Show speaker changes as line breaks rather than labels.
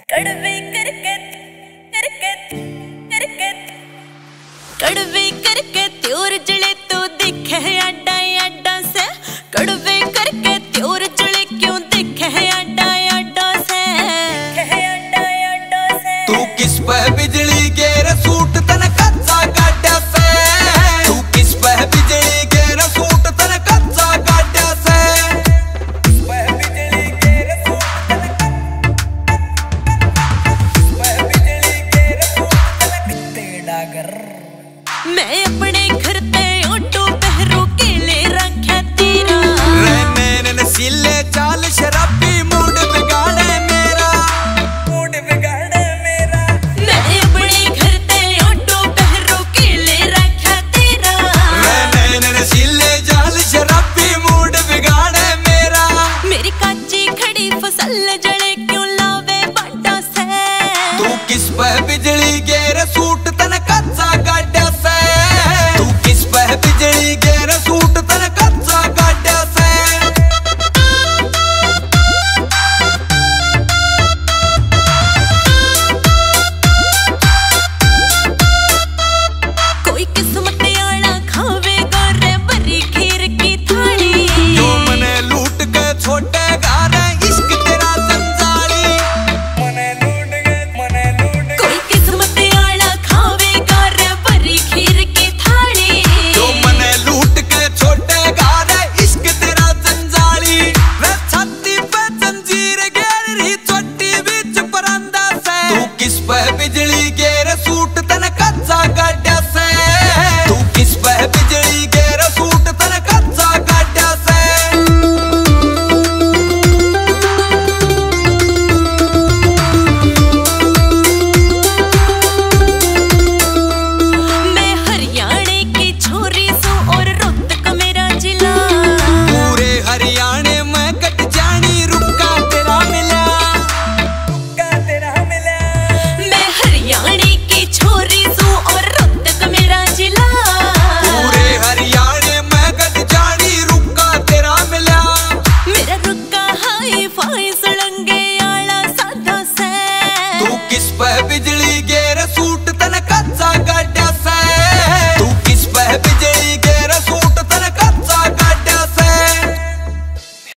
कड़वे करके त्योर जले तो दिखे आडा आडा से। कड़वे करके त्योर जले क्यों दिखे आडा आडा से।
तू किस पे बिजली गेर सूट तन कच्चा गाड्या से। तू किस पे बिजली गेर सूट तन कच्चा गाड्या से।
मैं अपने घर ते ऑटो पहरू के ले रखा तेरा।
रहने नशीले चाल शराबी मूड बिगाड़े मेरा।
मैं अपने घर ते ऑटो पहरू के ले रखा तेरा।
रहने नशीले चाल शराबी मूड बिगाड़े मेरा।
मेरी काची खड़ी फसल जड़े क्यों लावे बाटा से।
तू किस पे बिजली गेर सूट तन कच्चा गाड्या से। तू किस पे बिजली गेर सूट तन कच्चा गाड्या से।
कोई किस्मत आला खावेगा रे बरी खीर की थाली।
जो मने लूट के छोटे गारे इश्क तेरा जंजाली।
कोई किस्मत आला खावेगा रे बरी खीर की थाली।
जो मने लूट के छोटे गारे इश्क तेरा जंजाली। वे छाती पे जंजीर गेर रही चोटी बीच परांदा से। तू किस पे बिजली गेर सूट तन कच्चा गाड्या से। तू किस पे बिजली गेर सूट तन कच्चा गाड्या से।
मैं हरियाणा की छोरी सू और रोहतक मेरा जिला।
पूरे हरियाणे में कट जानी रुका तेरा मिला।
मैं हरियाणा की छोरी सू और रोहतक मेरा जिला।
पूरे हरियाणे में कट जानी रुका तेरा मिला।
मेरा रुका हाई फाई सड़ंगे आला साधा से।
तू किस पे बिजली